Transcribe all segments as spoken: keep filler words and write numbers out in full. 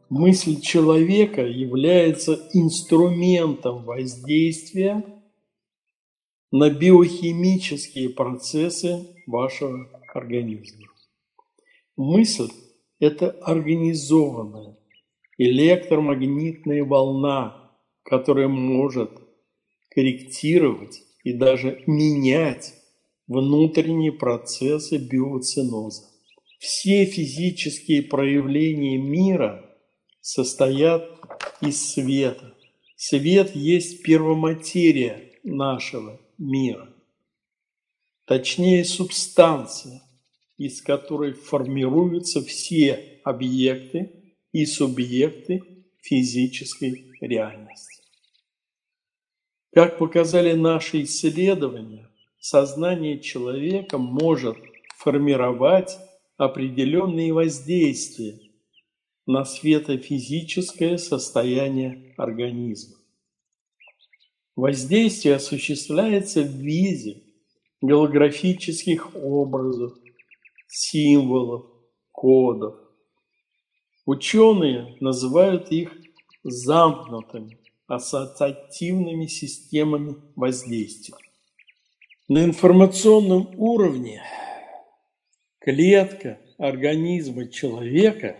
мысль человека является инструментом воздействия на биохимические процессы вашего организма. Мысль – это организованная электромагнитная волна, которая может корректировать и даже менять внутренние процессы биоценоза. Все физические проявления мира состоят из света. Свет есть первоматерия нашего мира, точнее субстанция, из которой формируются все объекты и субъекты физической реальности. Как показали наши исследования, сознание человека может формировать определенные воздействия на светофизическое состояние организма. Воздействие осуществляется в виде голографических образов, символов, кодов. Ученые называют их замкнутыми ассоциативными системами воздействия. На информационном уровне клетка организма человека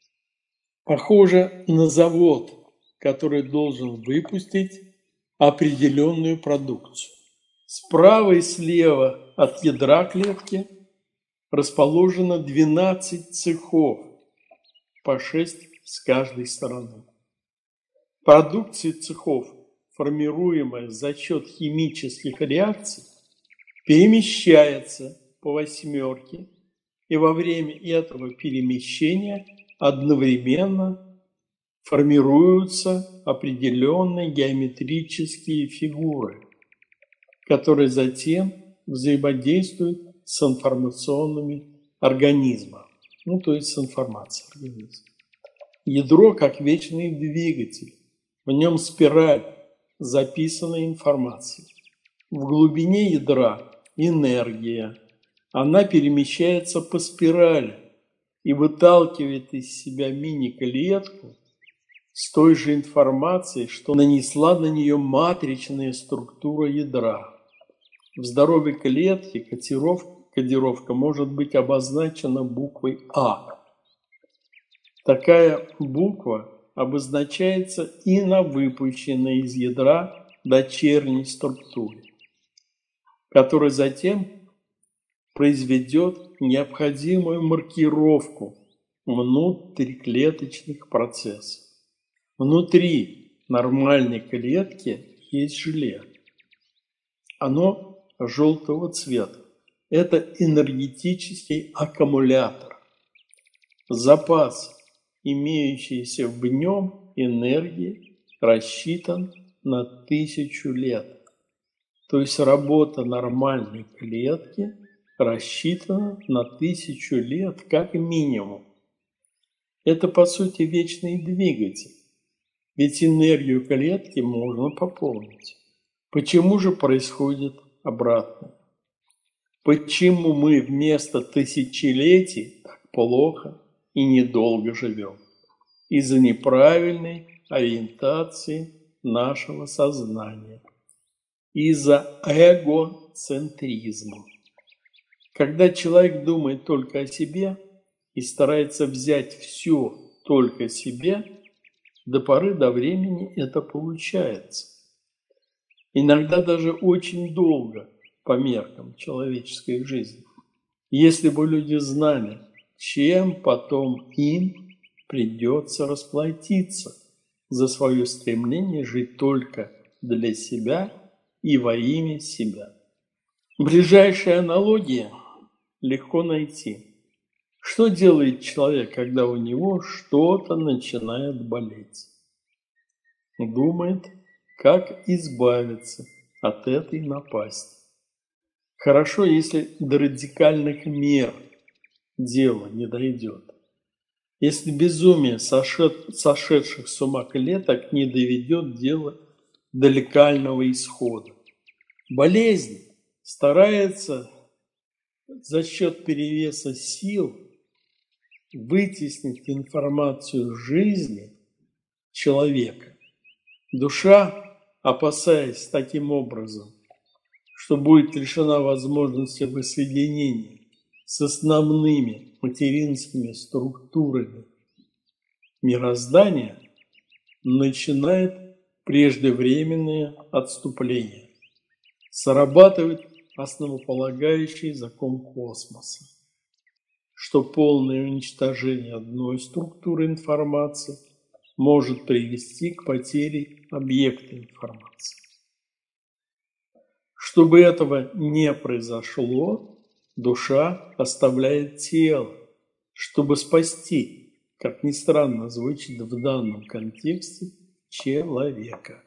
похожа на завод, который должен выпустить определенную продукцию. Справа и слева от ядра клетки расположено двенадцать цехов, по шесть с каждой стороны. Продукция цехов, формируемая за счет химических реакций, перемещается по восьмерке, и во время этого перемещения одновременно формируются определенные геометрические фигуры, которые затем взаимодействуют с информационными организмами, ну то есть с информацией организма. Ядро как вечный двигатель, в нем спираль записанной информации. В глубине ядра энергия, она перемещается по спирали и выталкивает из себя мини-клетку с той же информацией, что нанесла на нее матричная структура ядра. В здоровой клетке кодировка, кодировка может быть обозначена буквой А. Такая буква обозначается и на выпущенной из ядра дочерней структуре, которая затем произведет необходимую маркировку внутриклеточных процессов. Внутри нормальной клетки есть желе. Оно желтого цвета. Это энергетический аккумулятор. Запас, имеющийся в нем энергии, рассчитан на тысячу лет. То есть работа нормальной клетки рассчитана на тысячу лет как минимум. Это, по сути, вечный двигатель. Ведь энергию клетки можно пополнить. Почему же происходит обратное? Почему мы вместо тысячелетий так плохо и недолго живем? Из-за неправильной ориентации нашего сознания. Из-за эгоцентризма. Когда человек думает только о себе и старается взять все только себе, до поры до времени это получается. Иногда даже очень долго по меркам человеческой жизни. Если бы люди знали, чем потом им придется расплатиться за свое стремление жить только для себя и во имя себя. Ближайшие аналогии легко найти. Что делает человек, когда у него что-то начинает болеть? Думает, как избавиться от этой напасти. Хорошо, если до радикальных мер дело не дойдет. Если безумие сошед, сошедших с ума клеток не доведет дело до летального исхода. Болезнь старается за счет перевеса сил вытеснить информацию жизни человека. Душа, опасаясь таким образом, что будет лишена возможности воссоединения с основными материнскими структурами мироздания, начинает преждевременное отступление. Срабатывает основополагающий закон космоса, что полное уничтожение одной структуры информации может привести к потере объекта информации. Чтобы этого не произошло, душа оставляет тело, чтобы спасти, как ни странно звучит в данном контексте, человека.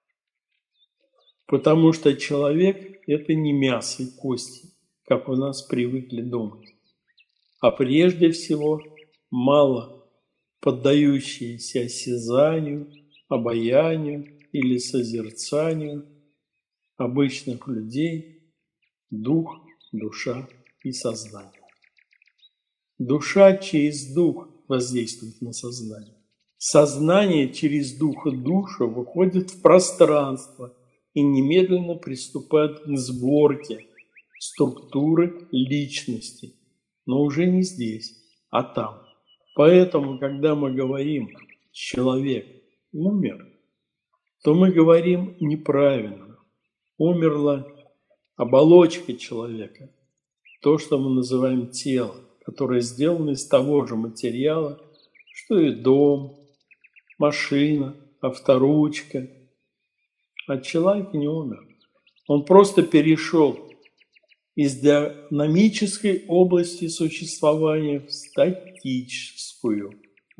Потому что человек – это не мясо и кости, как у нас привыкли думать, а прежде всего мало поддающиеся осязанию, обаянию или созерцанию обычных людей дух, душа и сознание. Душа через дух воздействует на сознание. Сознание через дух и душу выходит в пространство и немедленно приступает к сборке структуры личности, но уже не здесь, а там. Поэтому, когда мы говорим «человек умер», то мы говорим неправильно. Умерла оболочка человека, то, что мы называем тело, которое сделано из того же материала, что и дом, машина, авторучка. А человек не умер. Он просто перешел из динамической области существования в статическую.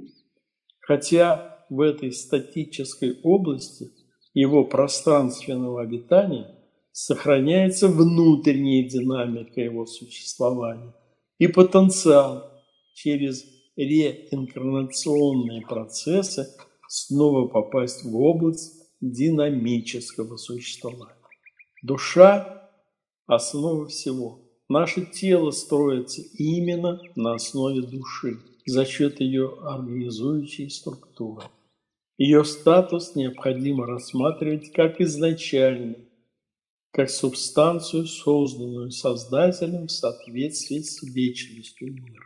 Хотя в этой статической области его пространственного обитания сохраняется внутренняя динамика его существования и потенциал через реинкарнационные процессы снова попасть в область динамического существования. Душа – основа всего. Наше тело строится именно на основе души, за счет ее организующей структуры. Ее статус необходимо рассматривать как изначальный, как субстанцию, созданную Создателем в соответствии с вечностью мира.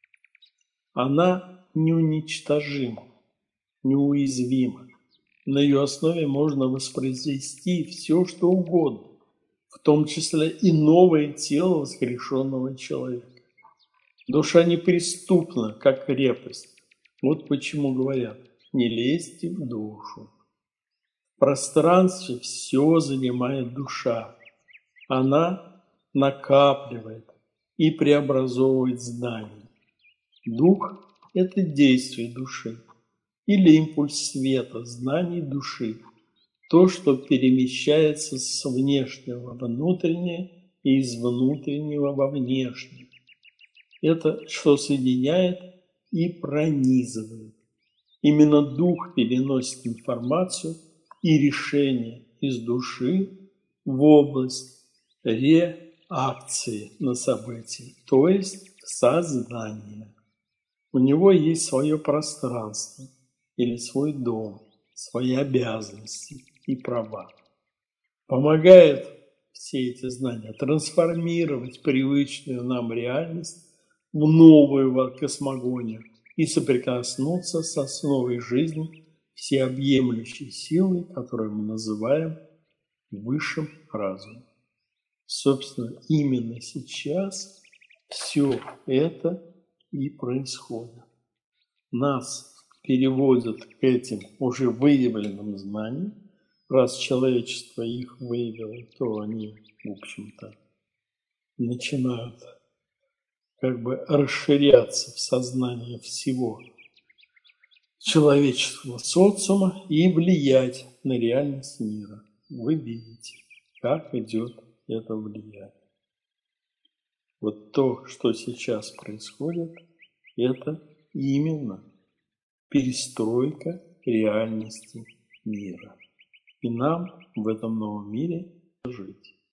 Она неуничтожима, неуязвима. На ее основе можно воспроизвести все, что угодно, в том числе и новое тело воскрешенного человека. Душа неприступна, как крепость. Вот почему говорят: не лезьте в душу. В пространстве все занимает душа. Она накапливает и преобразовывает знания. Дух – это действие души или импульс света, знаний души. То, что перемещается с внешнего во внутреннее и из внутреннего во внешнее. Это, что соединяет и пронизывает. Именно дух переносит информацию и решение из души в область реакции на события, то есть сознания. У него есть свое пространство или свой дом, свои обязанности и права. Помогает все эти знания трансформировать привычную нам реальность в новую космогонию и соприкоснуться с основой жизни всеобъемлющей силой, которую мы называем высшим разумом. Собственно, именно сейчас все это и происходит. Нас переводят к этим уже выявленным знаниям. Раз человечество их выявило, то они, в общем-то, начинают как бы расширяться в сознании всего человеческого социума и влиять на реальность мира. Вы видите, как идет это влияние. Вот то, что сейчас происходит, это именно перестройка реальности мира. И нам в этом новом мире жить.